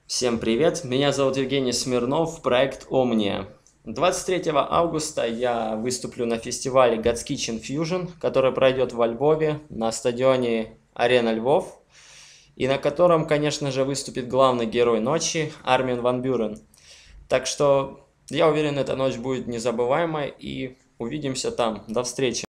Всем привет, меня зовут Евгений Смирнов, проект Omnia. 23 августа я выступлю на фестивале God's Kitchen Fusion, который пройдет во Львове на стадионе Арена Львов, и на котором, конечно же, выступит главный герой ночи Армин ван Бюрен. Так что я уверен, эта ночь будет незабываемой, и увидимся там. До встречи!